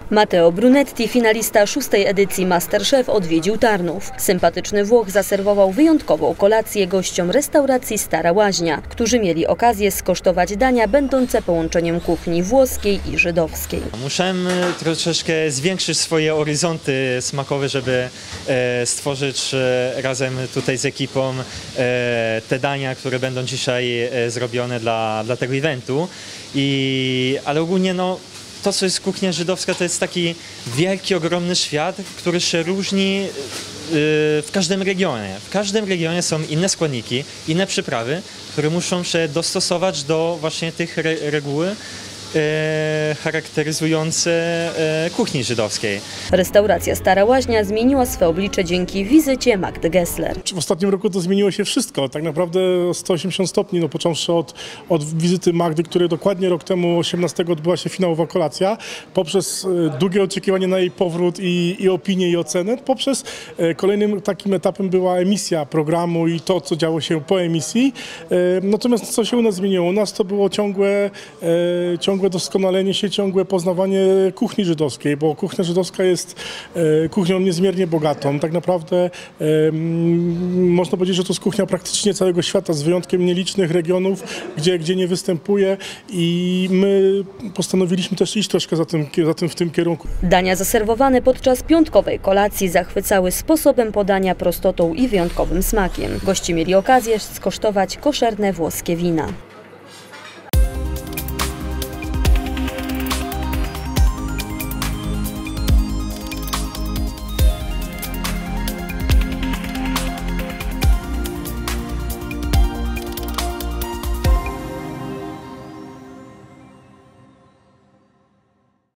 Matteo Brunetti, finalista 6. edycji MasterChef, odwiedził Tarnów. Sympatyczny Włoch zaserwował wyjątkową kolację gościom restauracji Stara Łaźnia, którzy mieli okazję skosztować dania będące połączeniem kuchni włoskiej i żydowskiej. Musiałem troszeczkę zwiększyć swoje horyzonty smakowe, żeby stworzyć razem tutaj z ekipą te dania, które będą dzisiaj zrobione dla tego eventu. Ale ogólnie to, co jest kuchnia żydowska, to jest taki wielki, ogromny świat, który się różni w każdym regionie. W każdym regionie są inne składniki, inne przyprawy, które muszą się dostosować do właśnie tych reguły charakteryzujące kuchni żydowskiej. Restauracja Stara Łaźnia zmieniła swe oblicze dzięki wizycie Magdy Gessler. W ostatnim roku to zmieniło się wszystko, tak naprawdę o 180 stopni, począwszy od wizyty Magdy, której dokładnie rok temu, 18, odbyła się finałowa kolacja, poprzez długie oczekiwanie na jej powrót i opinie i ocenę, poprzez kolejnym takim etapem była emisja programu i to, co działo się po emisji. Natomiast co się u nas zmieniło? U nas to było ciągłe doskonalenie się, ciągłe poznawanie kuchni żydowskiej, bo kuchnia żydowska jest kuchnią niezmiernie bogatą. Tak naprawdę można powiedzieć, że to jest kuchnia praktycznie całego świata, z wyjątkiem nielicznych regionów, gdzie nie występuje, i my postanowiliśmy też iść troszkę w tym kierunku. Dania zaserwowane podczas piątkowej kolacji zachwycały sposobem podania, prostotą i wyjątkowym smakiem. Goście mieli okazję skosztować koszerne włoskie wina.